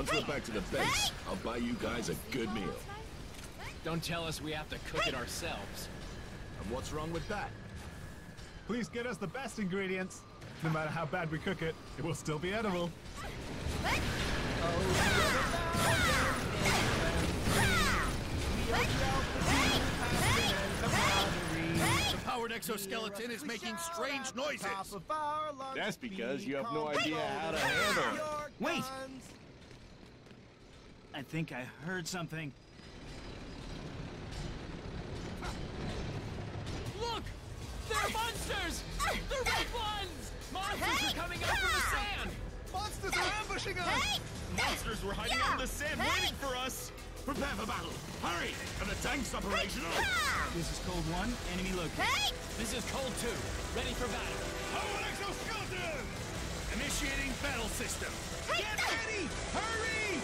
Once we're back to the base, I'll buy you guys a good meal. Don't tell us we have to cook it ourselves. And what's wrong with that? Please get us the best ingredients. No matter how bad we cook it, it will still be edible. The powered exoskeleton is making strange noises. That's because you have no idea how to handle it. Wait! I think I heard something. Look! They're monsters! The red ones! Monsters are coming up from the sand! Monsters are ambushing us! Monsters were hiding out in the sand waiting for us! Prepare for battle! Hurry! Are the tanks operational? This is Cold 1, enemy located. This is Cold 2, ready for battle. Powered exoskeleton! Initiating battle system. Get ready! Hurry!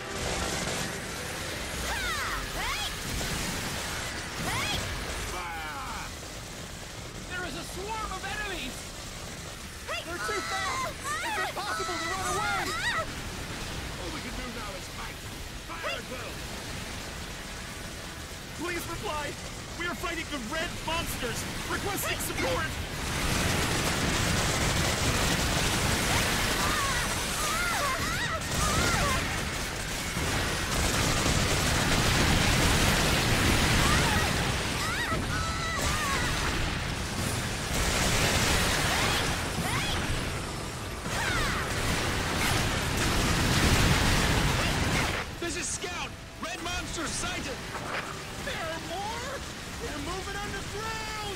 Fire! There is a swarm of enemies! They're too fast! It's impossible to run away! All we can do now is fight! Fire at will! Please reply! We are fighting the red monsters! Requesting support! This is Scout! Red monsters sighted! There are more! They're moving underground!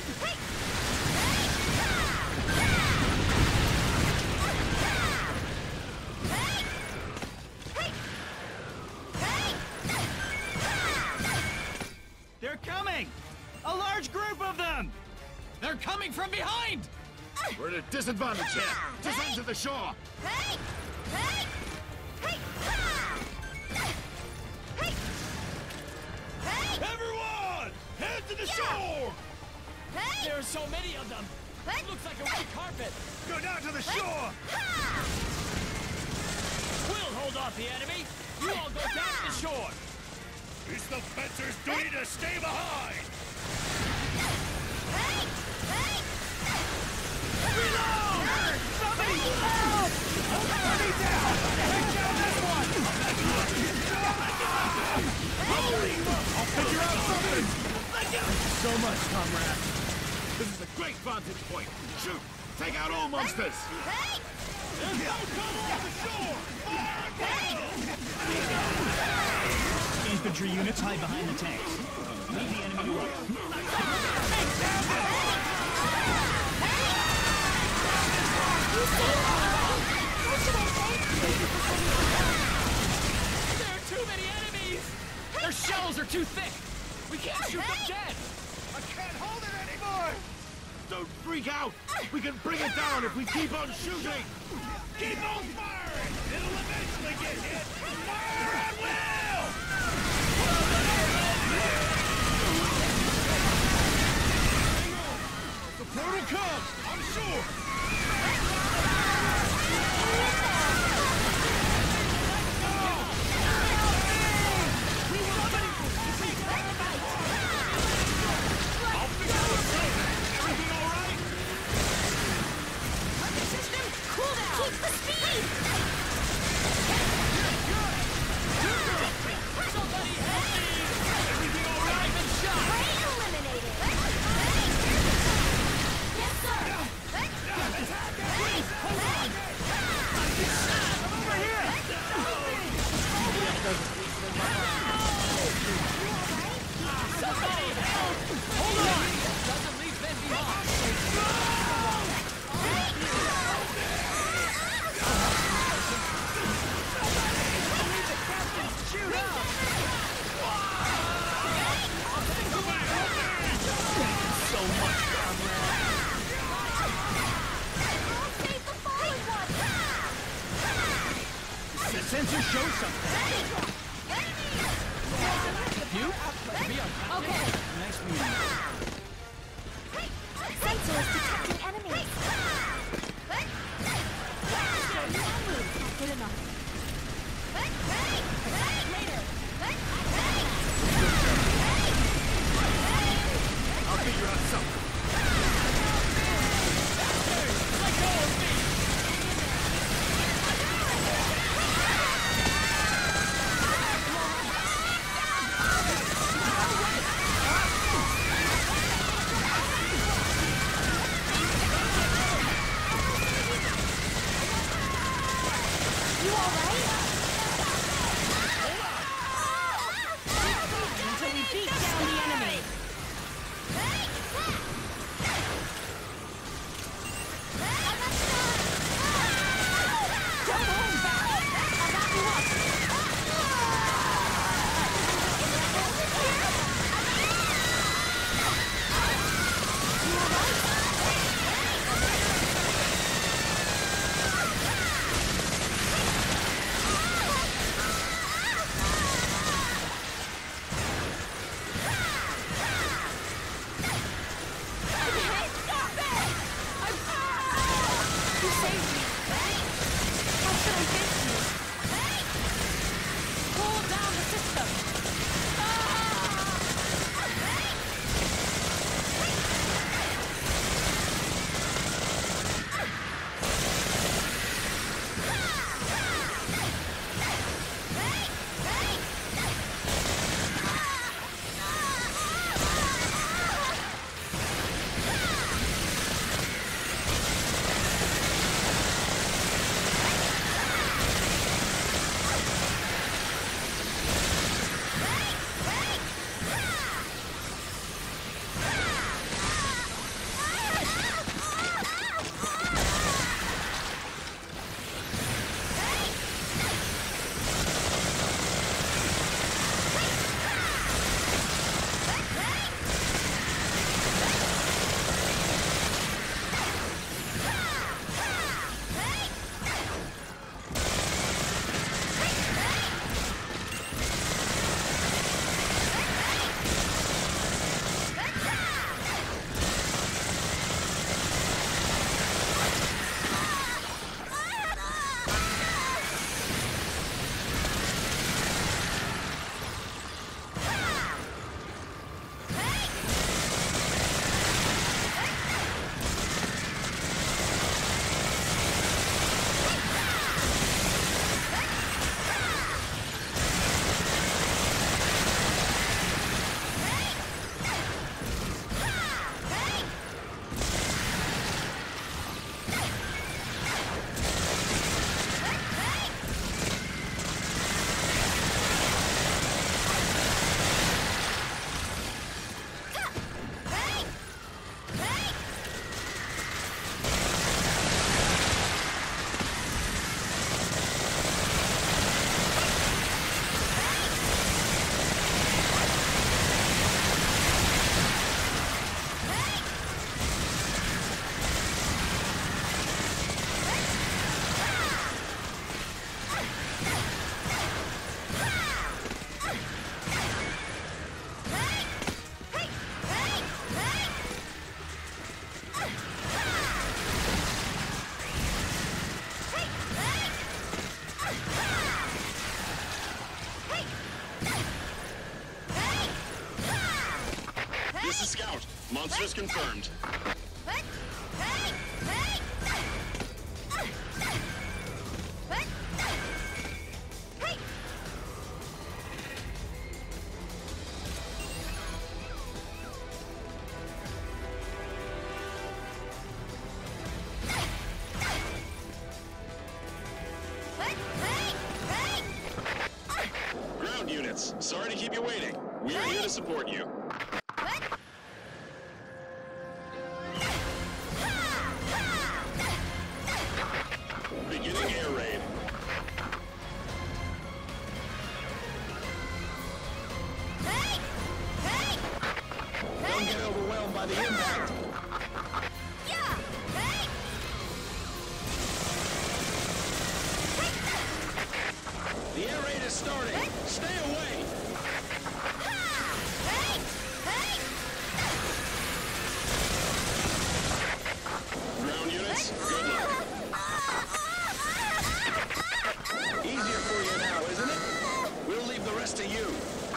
They're coming! A large group of them! They're coming from behind! We're at a disadvantage here! Descend to the shore! Everyone! Head to the shore! There are so many of them! It looks like a red carpet! Go down to the shore! We'll hold off the enemy! You all go down to the shore! It's the fencers' duty to stay behind! Reload! Somebody help! Enemy down! Take down this one! Holy! I'll figure out something! So much, comrade! This is a great vantage point! Shoot! Take out all monsters! There's no cover on the shore! Fire Infantry units hide behind the tanks. Leave the enemy to work. There are too many enemies! Their shells are too thick! We can't shoot them dead! I can't hold it anymore! Don't freak out! We can bring it down if we keep on shooting! Keep on firing! It'll eventually get hit! Fire at will! The portal comes! I'm sure! Sensor shows something. You? Okay. Nice meeting you. Sensor is detecting enemies. Not good enough. This is Scout. Monsters confirmed. Ground units, sorry to keep you waiting. We are here to support you. Beginning air raid. Don't get overwhelmed by the impact. The air raid is starting. Stay away. Ground units, good luck. Easier for you now, isn't it? We'll leave the rest to you.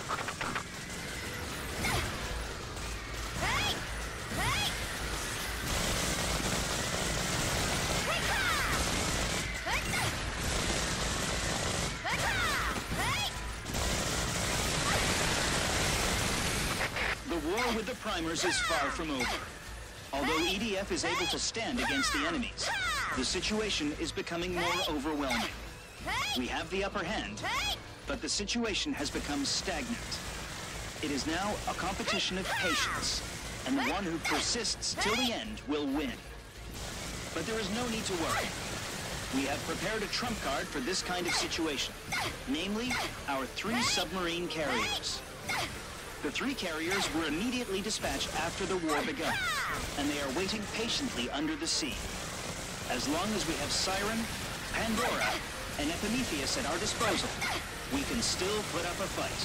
The war with the primers is far from over. Although EDF is able to stand against the enemies, the situation is becoming more overwhelming. We have the upper hand, but the situation has become stagnant. It is now a competition of patience, and the one who persists till the end will win. But there is no need to worry. We have prepared a trump card for this kind of situation, namely our 3 submarine carriers. The 3 carriers were immediately dispatched after the war began, and they are waiting patiently under the sea. As long as we have Siren, Pandora, and Epimetheus at our disposal, we can still put up a fight.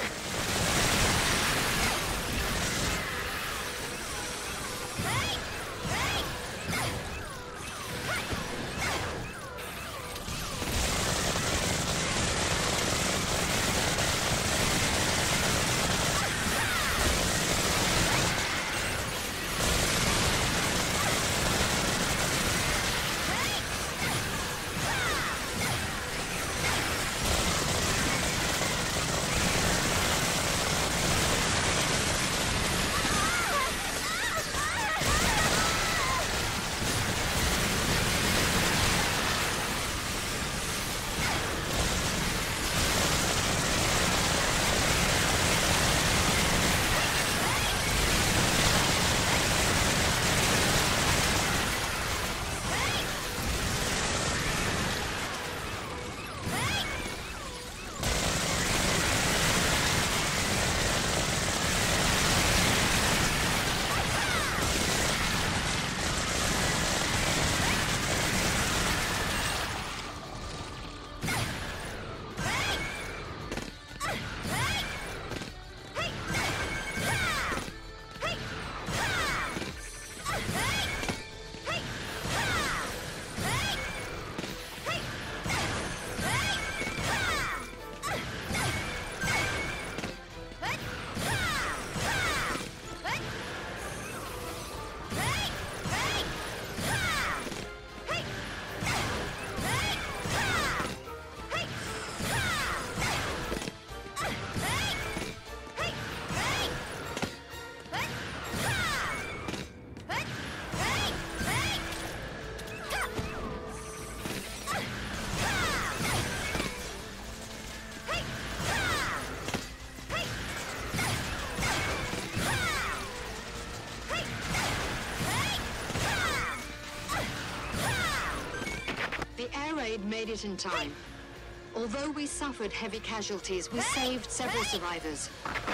Made it in time. Although we suffered heavy casualties, we saved several survivors.